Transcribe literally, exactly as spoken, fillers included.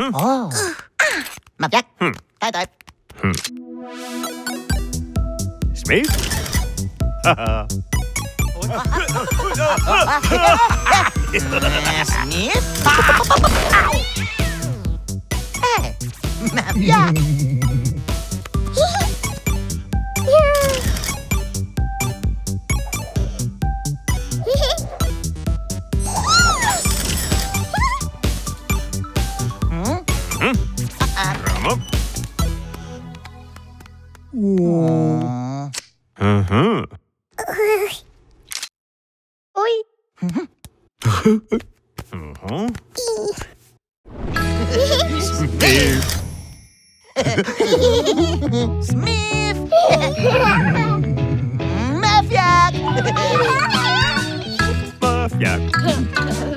Ồ. Mặt chắc. Tới tới. Smith. Smith. Mặt chắc. Bravo. Ôi. Smith. Smith. Mafia. Mafia.